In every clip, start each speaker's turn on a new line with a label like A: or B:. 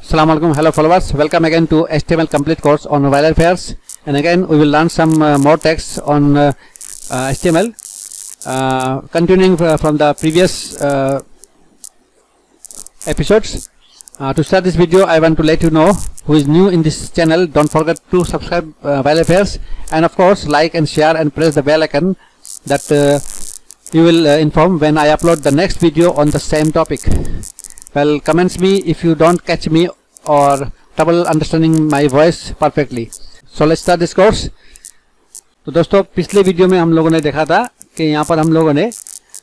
A: Assalamu alaikum, hello followers, welcome again to HTML complete course on mobile affairs, and again we will learn some more text on HTML, continuing from the previous episodes. To start this video, I want to let you know who is new in this channel. Don't forget to subscribe mobile affairs, and of course like and share and press the bell icon that you will inform when I upload the next video on the same topic. Well, comments me if you don't catch me or trouble understanding my voice perfectly. So let's start this course. तो दोस्तों, पिछले video में हम लोगों ने देखा था कि यहाँ पर हम लोगों ने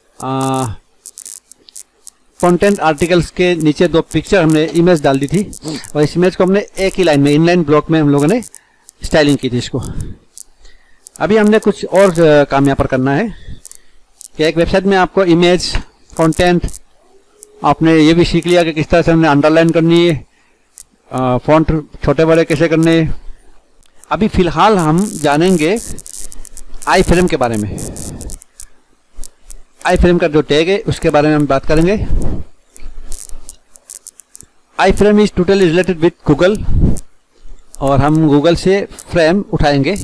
A: कंटेंट आर्टिकल्स के नीचे दो पिक्चर हमने इमेज डाल दी थी, और इस इमेज को हमने एक ही लाइन में इनलाइन ब्लॉक में हम लोगों ने स्टाइलिंग की थी इसको. अभी हमने कुछ और काम यहाँ पर करना है कि एक वेबसाइट में आपको इमेज कंटेंट आपने ये भी सीख लिया कि किस तरह से हमने अंडरलाइन करनी है, फॉन्ट छोटे बड़े कैसे करने. अभी फिलहाल हम जानेंगे आई फ्रेम के बारे में. आई फ्रेम का जो टैग है उसके बारे में हम बात करेंगे. Iframe is totally related with Google, और हम गूगल से फ्रेम उठाएंगे.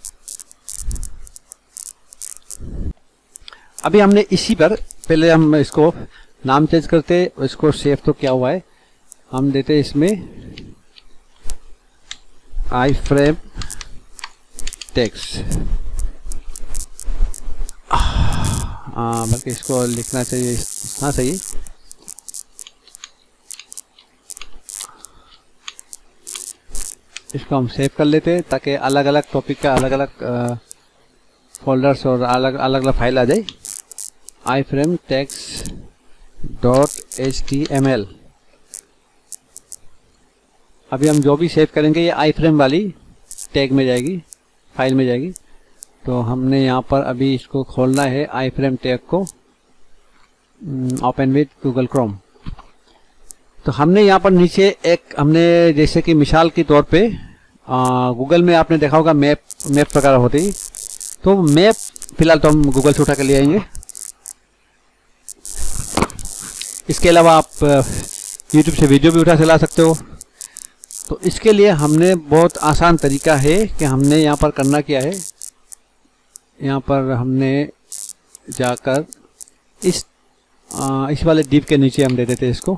A: अभी हमने इसी पर पहले हम इसको नाम चेंज करते, इसको सेव तो क्या हुआ है, हम देते इसमें आई फ्रेम टेक्स्ट. बल्कि इसको लिखना चाहिए इतना सही. इसको हम सेव कर लेते ताकि अलग अलग टॉपिक का अलग अलग फोल्डर्स और अलग अलग फाइल आ जाए. Iframe text .html. अभी हम जो भी सेव करेंगे ये आई फ्रेम वाली टैग में जाएगी, फाइल में जाएगी. तो हमने यहाँ पर अभी इसको खोलना है आई फ्रेम टैग को, ओपन विद गूगल क्रोम. तो हमने यहाँ पर नीचे एक हमने जैसे कि मिसाल के तौर पे गूगल में आपने देखा होगा मैप वगैरह होती, तो मैप फिलहाल तो हम गूगल से उठा के ले आएंगे. इसके अलावा आप YouTube से वीडियो भी उठा के ला सकते हो. तो इसके लिए हमने बहुत आसान तरीका है कि हमने यहाँ पर करना क्या है, यहाँ पर हमने जाकर इस वाले डिव के नीचे हम दे देते इसको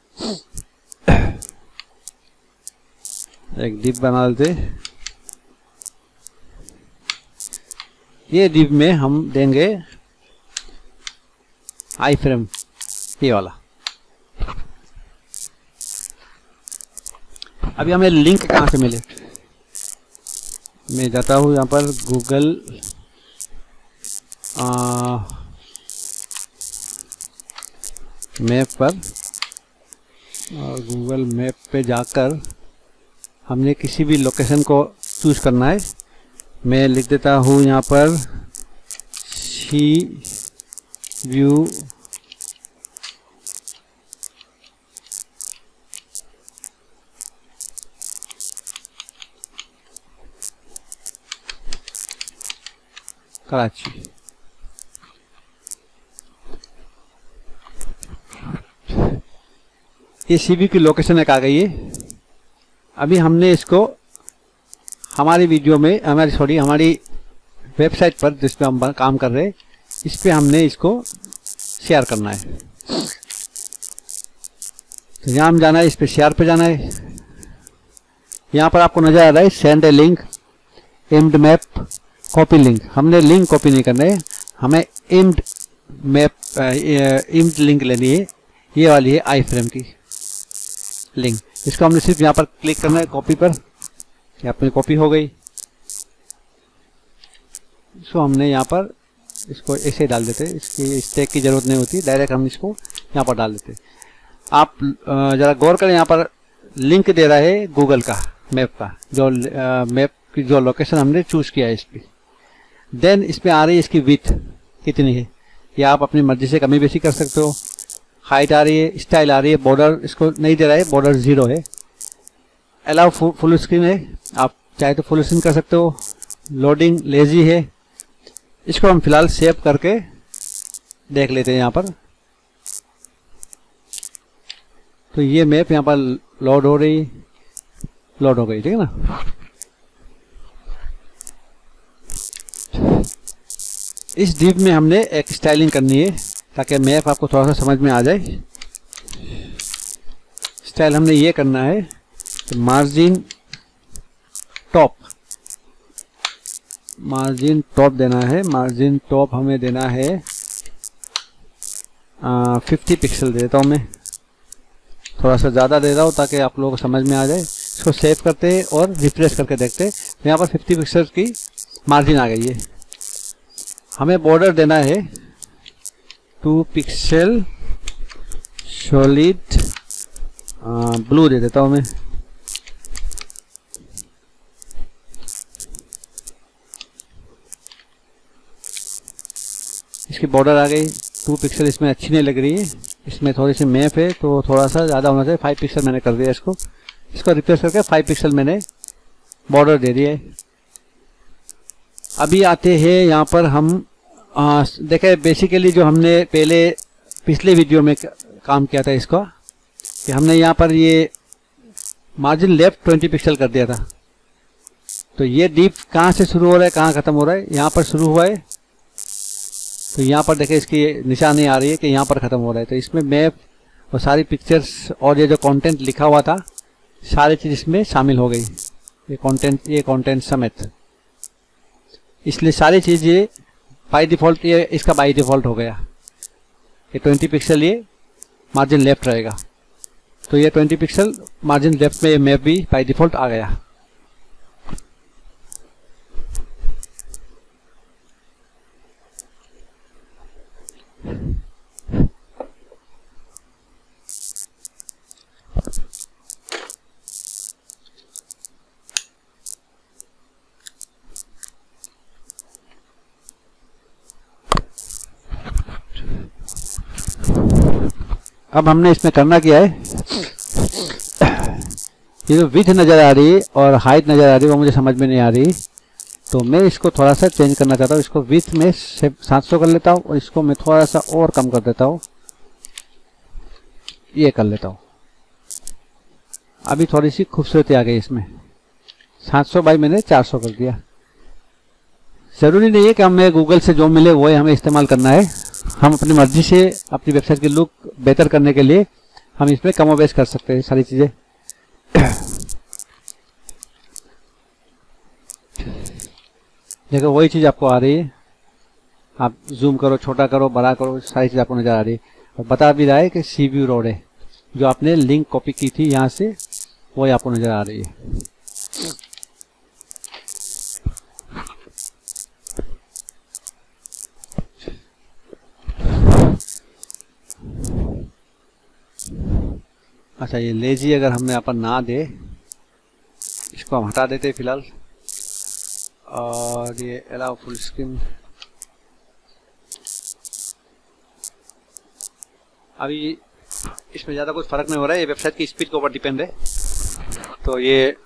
A: एक डिव बना देते. ये डिव में हम देंगे आई फ्रेम, ये वाला. अभी हमें लिंक कहाँ से मिले, मैं जाता हूँ यहाँ पर गूगल मैप पर, और गूगल मैप पे जाकर हमने किसी भी लोकेशन को चूज करना है. मैं लिख देता हूँ यहाँ पर सी व्यू कराची. ये सीबी की लोकेशन एक आ गई है. अभी हमने इसको हमारी वीडियो में हमारी वेबसाइट पर जिस पे हम काम कर रहे हैं, इस पे हमने इसको शेयर करना है. तो यहाँ हम जाना है, इस पे शेयर पे जाना है. यहाँ पर आपको नजर आ रहा है send a link, embed map, copy link. हमने लिंक कॉपी नहीं करना है, हमें इम्ड मैप इम्ड लिंक लेनी है. ये वाली है आई फ्रेम की लिंक. इसको हमने सिर्फ यहाँ पर क्लिक करना है कॉपी पर, ये अपनी कॉपी हो गई. इसको हमने यहाँ पर इसको ऐसे डाल देते, इसकी स्टैक की जरूरत नहीं होती, डायरेक्ट हम इसको यहाँ पर डाल देते. आप जरा गौर करें, यहाँ पर लिंक दे रहा है गूगल का मैप का, जो मैप की जो लोकेशन हमने चूज किया है इस पर. देन इस पे आ रही है इसकी विड्थ कितनी है, या आप अपनी मर्जी से कमी बेशी कर सकते हो. हाइट आ रही है, स्टाइल आ रही है, बॉर्डर इसको नहीं दे रहा है, बॉर्डर 0 है. अलाउ फुल स्क्रीन है, आप चाहे तो फुल स्क्रीन कर सकते हो. लोडिंग लेजी है. इसको हम फिलहाल सेव करके देख लेते हैं यहाँ पर. तो ये मैप यहाँ पर लोड हो रही, लोड हो गई, ठीक है ना। इस डिव में हमने एक स्टाइलिंग करनी है ताकि मैप आपको थोड़ा सा समझ में आ जाए। स्टाइल हमने ये करना है, तो मार्जिन टॉप देना है। मार्जिन टॉप हमें देना है 50 पिक्सल देता हूँ मैं, थोड़ा सा ज़्यादा दे रहा हूँ ताकि आप लोगों को समझ में आ जाए। इसको सेव करते हैं और रिफ्रेश करके देखते हैं, तो यहाँ पर 50 पिक्सल की मार्जिन आ गई है। हमें बॉर्डर देना है 2 पिक्सल सॉलिड ब्लू दे देता हूँ मैं। इसकी बॉर्डर आ गई 2 पिक्सल, इसमें अच्छी नहीं लग रही है, इसमें थोड़ी सी मैप है तो थोड़ा सा ज़्यादा होना चाहिए। 5 पिक्सल मैंने कर दिया इसको रिप्लेस करके 5 पिक्सल मैंने बॉर्डर दे दिया है। अभी आते हैं यहाँ पर हम देखें बेसिकली जो हमने पिछले वीडियो में काम किया था इसका, कि हमने यहाँ पर ये मार्जिन लेफ्ट 20 पिक्सल कर दिया था। तो ये डीप कहाँ से शुरू हो रहा है कहाँ ख़त्म हो रहा है, यहाँ पर शुरू हुआ है, तो यहाँ पर देखें इसकी निशानी आ रही है कि यहाँ पर ख़त्म हो रहा है। तो इसमें मैप और सारी पिक्चर्स और ये जो कंटेंट लिखा हुआ था सारी चीज़ इसमें शामिल हो गई, ये कंटेंट समेत। इसलिए सारी चीज़ ये बाई डिफ़ॉल्ट, ये इसका बाई डिफ़ॉल्ट हो गया। ये 20 पिक्सल ये मार्जिन लेफ्ट रहेगा, तो ये 20 पिक्सल मार्जिन लेफ्ट में ये मैप भी बाई डिफ़ॉल्ट आ गया। अब हमने इसमें करना क्या है, ये जो विड्थ नज़र आ रही है और हाइट नज़र आ रही है वो मुझे समझ में नहीं आ रही, तो मैं इसको थोड़ा सा चेंज करना चाहता हूँ। इसको विड्थ में 700 कर लेता हूँ और इसको मैं थोड़ा सा और कम कर देता हूँ, ये कर लेता हूँ। अभी थोड़ी सी खूबसूरती आ गई इसमें। 700 बाई मैंने 400 कर दिया। ज़रूरी नहीं है कि हमें गूगल से जो मिले वो हमें इस्तेमाल करना है, हम अपनी मर्जी से अपनी वेबसाइट की लुक बेहतर करने के लिए हम इसमें कम और बेश कर सकते हैं सारी चीज़ें। देखो वही चीज़ आपको आ रही है, आप जूम करो, छोटा करो, बड़ा करो, सारी चीज़ आपको नज़र आ रही है। और बता भी रहा है कि सी व्यू रोड है, जो आपने लिंक कॉपी की थी यहाँ से वही आपको नज़र आ रही है। अच्छा, ये लेजी अगर हमने यहाँ पर ना दे, इसको हम हटा देते फिलहाल, और ये अलाउ फुल स्क्रीन। अभी इसमें ज़्यादा कुछ फ़र्क नहीं हो रहा है, ये वेबसाइट की स्पीड के ऊपर डिपेंड है। तो ये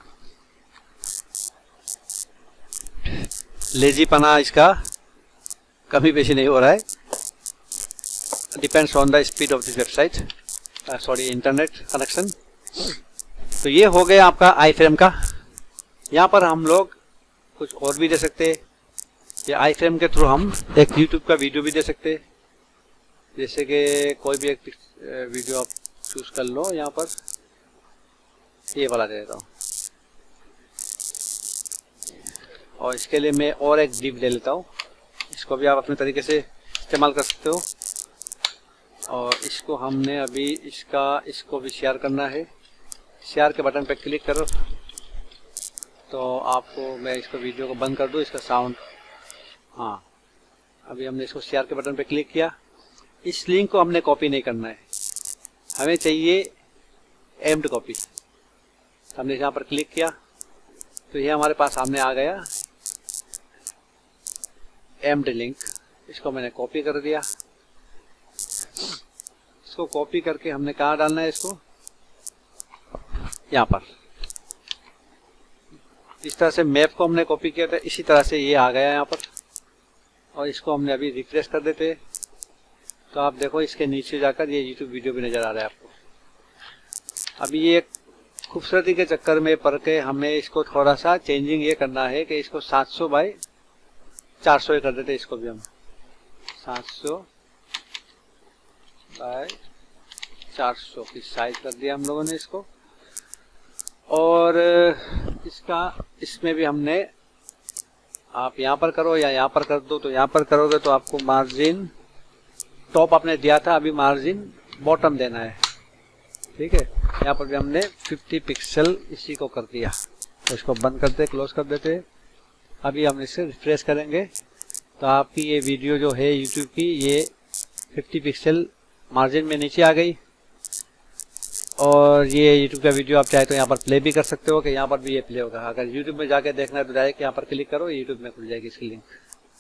A: लेजीपना इसका कभी बेशी नहीं हो रहा है, depends on the speed of this website, sorry internet connection. तो ये हो गया आपका आई फ्रेम का। यहाँ पर हम लोग कुछ और भी दे सकते हैं, ये आई फ्रेम के थ्रू हम एक यूट्यूब का वीडियो भी दे सकते हैं। जैसे कि कोई भी एक वीडियो आप चूज कर लो, यहाँ पर ये वाला दे देता हूँ, और इसके लिए मैं और एक डिव ले लेता हूँ। इसको भी आप अपने तरीके से इस्तेमाल कर सकते हो। और इसको हमने अभी इसको भी शेयर करना है। शेयर के बटन पर क्लिक करो तो आपको, मैं इसको वीडियो को बंद कर दूँ, इसका साउंड, हाँ अभी हमने इसको शेयर के बटन पर क्लिक किया। इस लिंक को हमने कॉपी नहीं करना है, हमें चाहिए एम्ड कॉपी। हमने यहाँ पर क्लिक किया तो ये हमारे पास सामने आ गया एम्ड लिंक। इसको मैंने कॉपी कर दिया। इसको कॉपी करके हमने कहाँ डालना है, इसको यहाँ पर। इस तरह से मैप को हमने कॉपी किया था, इसी तरह से ये आ गया यहाँ पर। और इसको हमने अभी रिफ्रेश कर देते, तो आप देखो इसके नीचे जाकर ये YouTube वीडियो भी नज़र आ रहा है आपको। अभी ये खूबसूरती के चक्कर में पड़ के हमें इसको थोड़ा सा चेंजिंग ये करना है कि इसको 700 बाई 400 कर देते। इसको भी हम 700 बाई 400 की साइज कर दिया हम लोगों ने इसको। और इसमें भी हमने, आप यहाँ पर करो या यहाँ पर कर दो, तो यहाँ पर करोगे तो आपको मार्जिन टॉप आपने दिया था, अभी मार्जिन बॉटम देना है। ठीक है, यहाँ पर भी हमने 50 पिक्सल इसी को कर दिया। तो इसको बंद करते, क्लोज कर देते। अभी हम इसे रिफ्रेश करेंगे तो आपकी ये वीडियो जो है यूट्यूब की, ये 50 पिक्सल मार्जिन में नीचे आ गई। और ये यूट्यूब का वीडियो आप चाहे तो यहाँ पर प्ले भी कर सकते हो कि यहाँ पर भी ये प्ले होगा। अगर यूट्यूब में जाके देखना है तो डायरेक्ट यहाँ पर क्लिक करो, यूट्यूब में खुल जाएगी इसकी लिंक।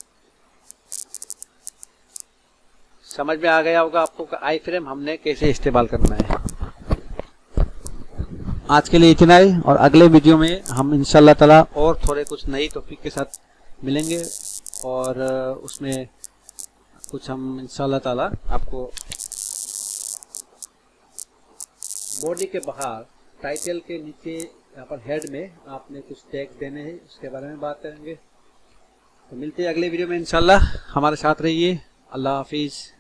A: समझ में आ गया होगा आपको आई फ्रेम हमने कैसे इस्तेमाल करना है। आज के लिए इतना ही, और अगले वीडियो में हम इंशाल्लाह ताला और थोड़े कुछ नई टॉपिक के साथ मिलेंगे, और उसमें कुछ हम इंशाल्लाह ताला आपको बॉडी के बाहर टाइटल के नीचे यहाँ पर हेड में आपने कुछ टैग देने हैं, उसके बारे में बात करेंगे। तो मिलते हैं अगले वीडियो में इंशाल्लाह। हमारे साथ रहिए। अल्लाह हाफिज़।